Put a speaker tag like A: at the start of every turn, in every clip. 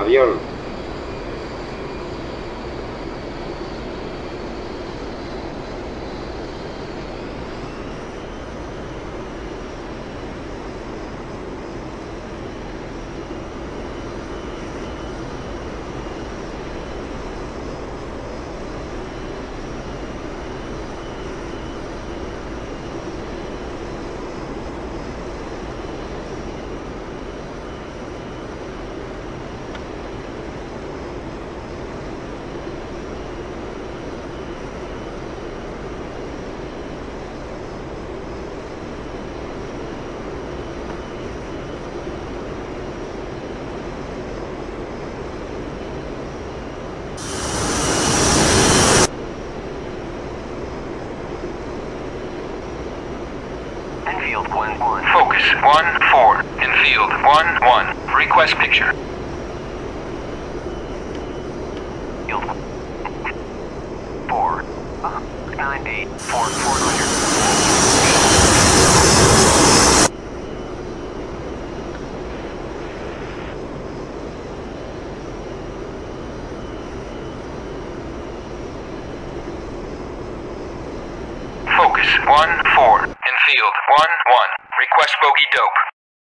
A: avión.
B: Infield 1-1. Focus 1-4. Infield 1-1. Request picture. Field 4. 98 400. Focus 1-4. Infield 1-1. Request bogey dope.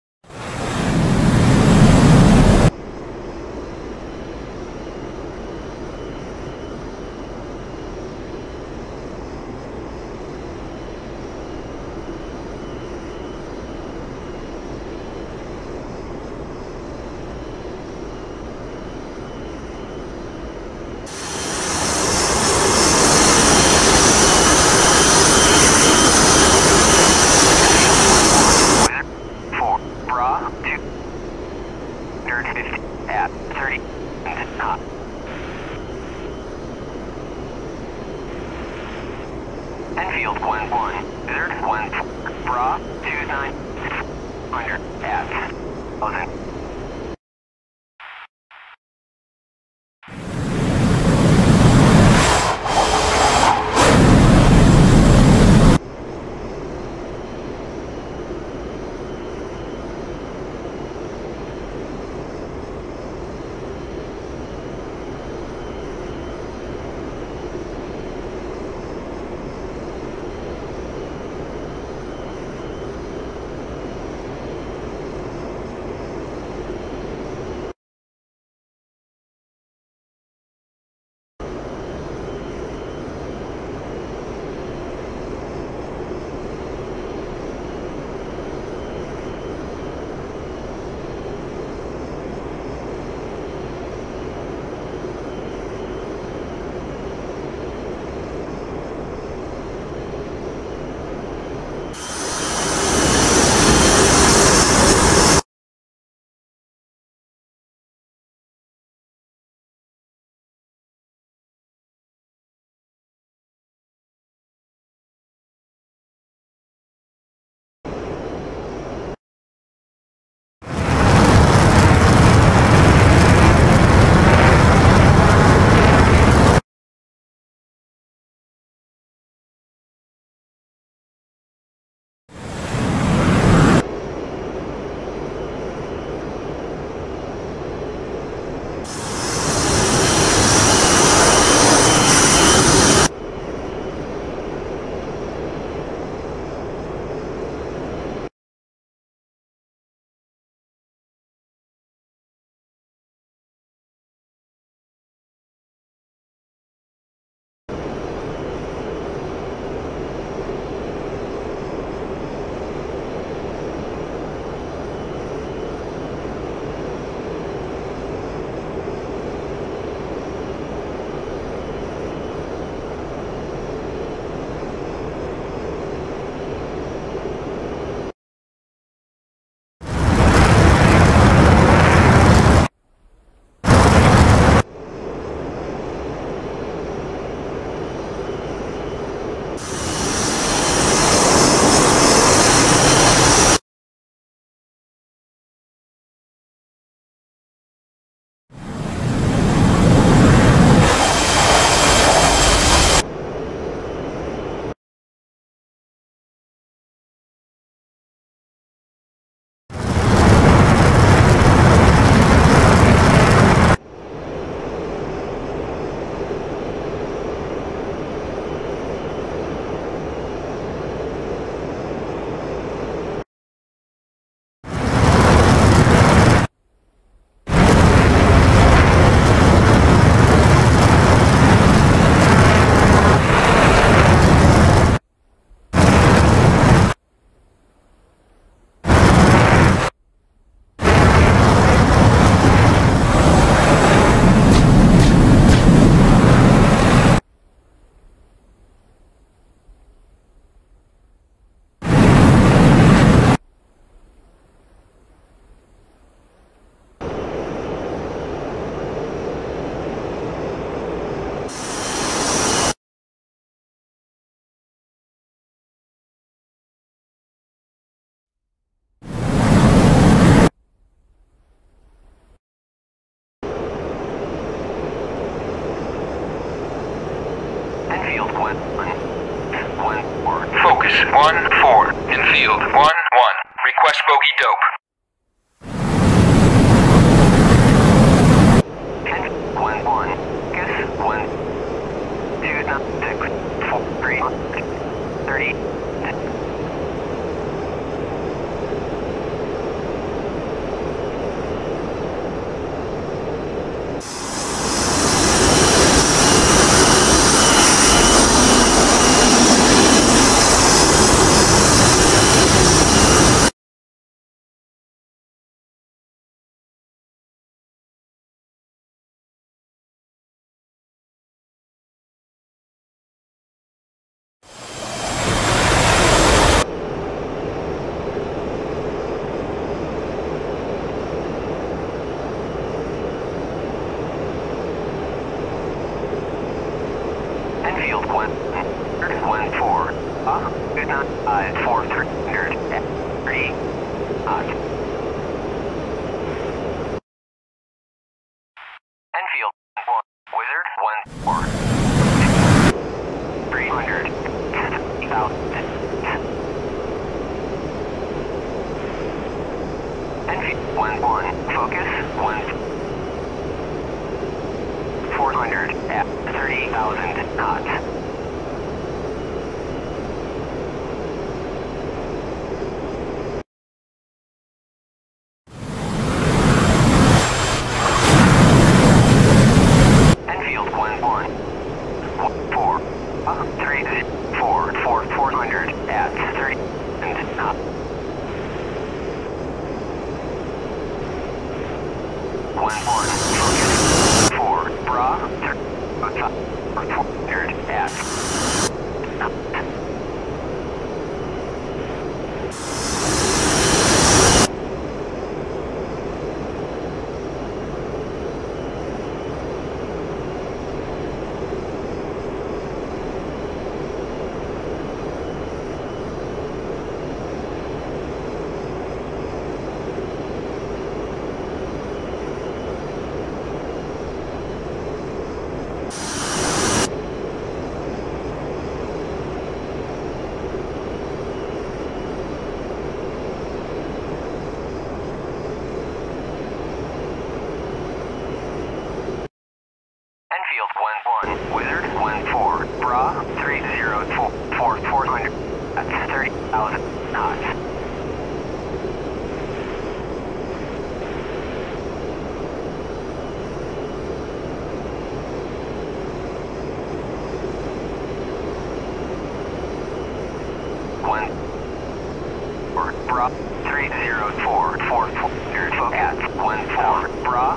B: Enfield 1-1, Desert 1, Bra 2900 at 1000. Focus 1-4. In field 1-1. Request bogey dope.
A: 1-1. Guess 1. 2, 6, 4, 3, 30. Enfield 1-4. Good night. 4-300. 3. Enfield 1. Wizard 1-4. 300. 1,000. Enfield 1-1. Focus 1. 400 at 30,000 knots. Enfield 1-1. 4. 400 at 30,000 knots. 1-1. Focus 4. Bra 400 at Enfield 1-1. Wizard 1-4. Bra 304. 400. That's 30,000 knots. Bra 304. 400. At 1-4. Bra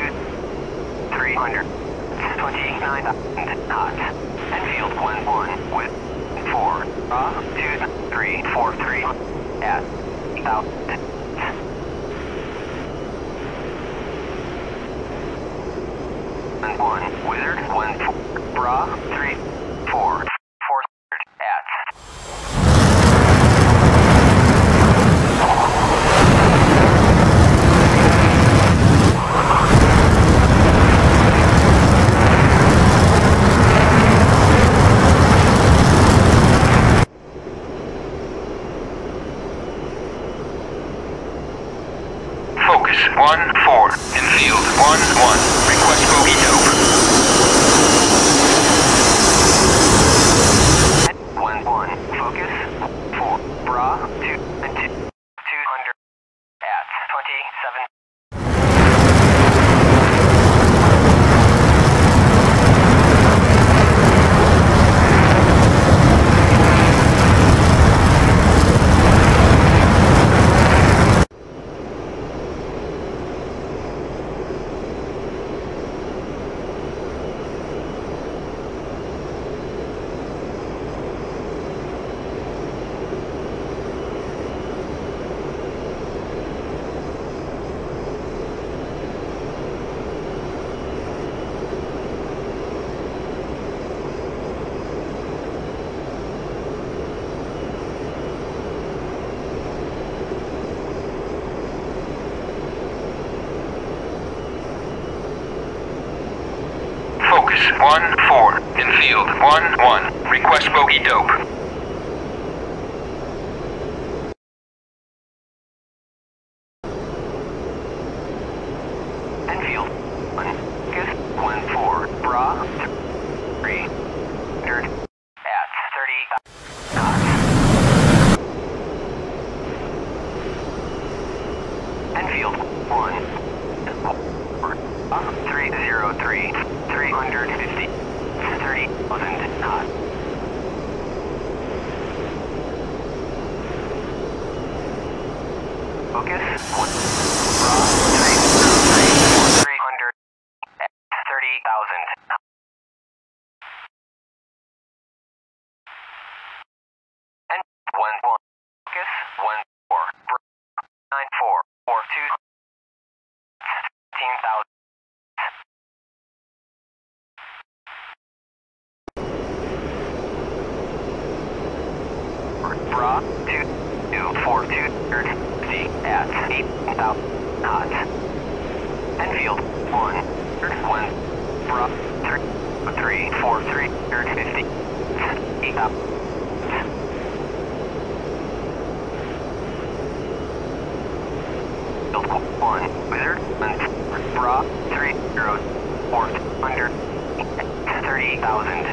A: 300. 29,000 knots. Enfield 1-1 with 4. 2-3-4-3 at 1,000. 1 Wizard 1-4. Bra 3-4. 400 at.
B: Focus 1-4. In field 1-1. Request bogey dope.
A: 1-1. Focus 4. Bra 2 and 2. 200 at 27.
B: Focus 1-4. In field 1-1. Request bogey dope.
A: Focus. 1. Bra. 300 at 30,000. And 1 1. Focus. 1 4. Bra. 9 4 4 2. 15,000. Bra. 2 2 4 2 30 at 8,000 knots. Enfield 1 1. Bra. 3 3 4 3 50 8,000. Field 1 Wizard 1 Bra 3 0 4 under 30,000.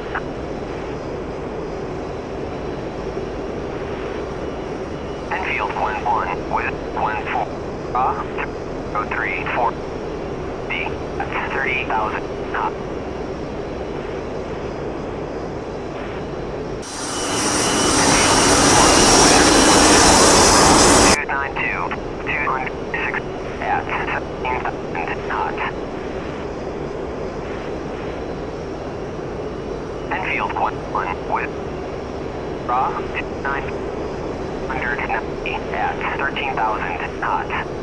A: Enfield 1 1 with 1 4 3 4 D that's 30,000 knots. Enfield 1 292 206 at 17,000 knots. Enfield 1 1 with Raw 990 at 13,000 knots.